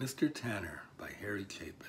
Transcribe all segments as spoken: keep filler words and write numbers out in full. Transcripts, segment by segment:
Mister Tanner by Harry Chapin.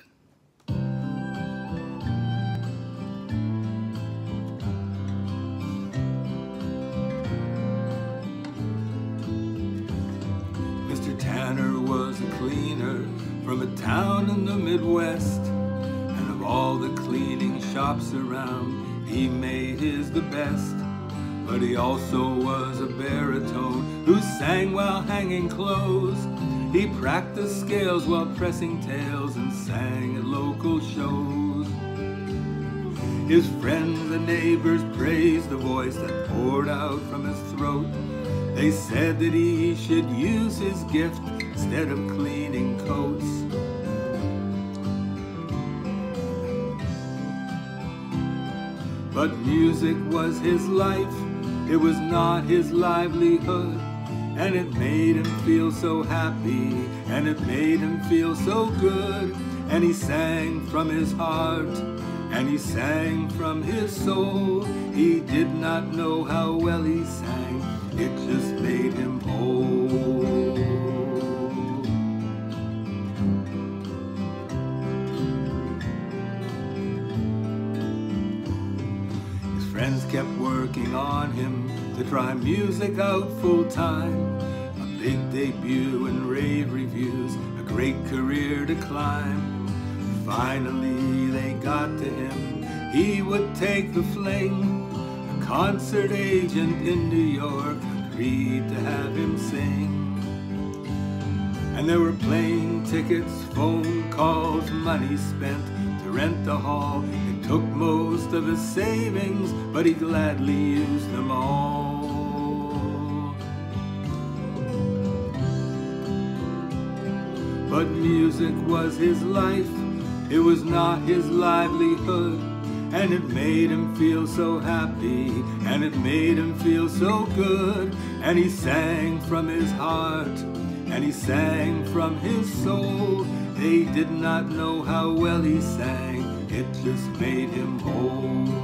Mister Tanner was a cleaner from a town in the Midwest, and of all the cleaning shops around, he made his the best. But he also was a baritone who sang while hanging clothes. He practiced scales while pressing tails and sang at local shows. His friends and neighbors praised the voice that poured out from his throat. They said that he should use his gift instead of cleaning coats. But music was his life, it was not his livelihood. And it made him feel so happy, and it made him feel so good. And he sang from his heart, and he sang from his soul. He did not know how well he sang, it just made him whole. His friends kept working on him to try music out full time. A big debut and rave reviews, a great career to climb. Finally they got to him, he would take the fling. A concert agent in New York agreed to have him sing. And there were plane tickets, phone calls, money spent to rent the hall. It took most of his savings, but he gladly used them all. But music was his life, it was not his livelihood. And it made him feel so happy, and it made him feel so good. And he sang from his heart, and he sang from his soul. They did not know how well he sang, it just made him whole.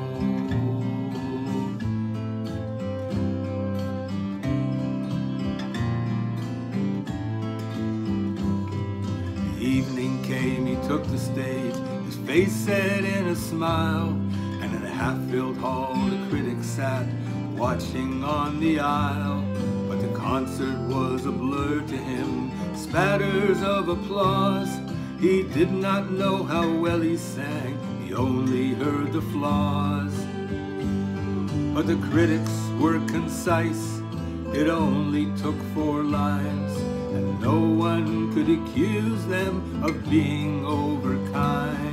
The evening came, he took the stage, his face set in a smile. And in a half-filled hall the critics sat, watching on the aisle. But the concert was a blur to him, spatters of applause. He did not know how well he sang, he only heard the flaws. But the critics were concise, it only took four lines. And no one could accuse them of being overkind.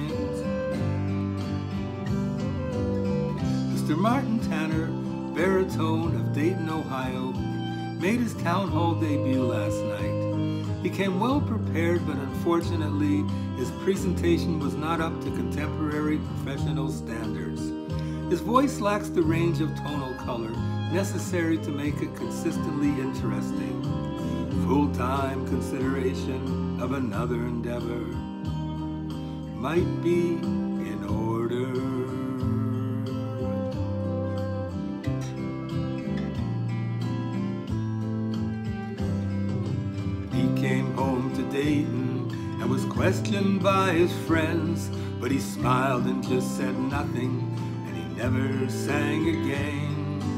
Mister Martin Tanner, baritone of Dayton, Ohio, made his town hall debut last night. He came well prepared, but unfortunately, his presentation was not up to contemporary professional standards. His voice lacks the range of tonal color necessary to make it consistently interesting. Full-time consideration of another endeavor might be in order. He came home to Dayton and was questioned by his friends, but he smiled and just said nothing, and he never sang again.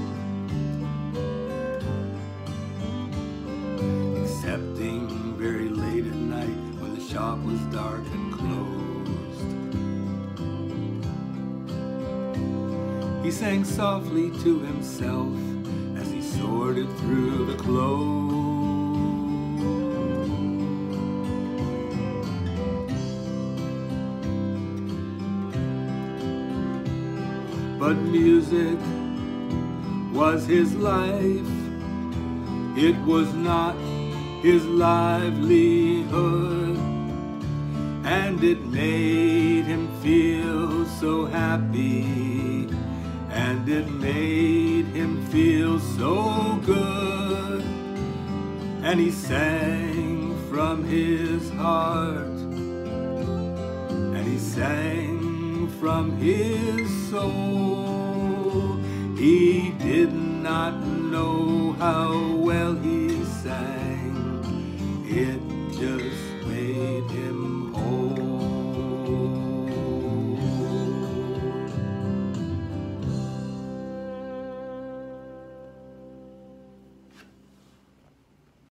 Excepting very late at night when the shop was dark and closed. He sang softly to himself as he sorted through the clothes. But music was his life, it was not his livelihood. And it made him feel so happy, and it made him feel so good. And he sang from his heart, and he sang from his soul. He did not know how well he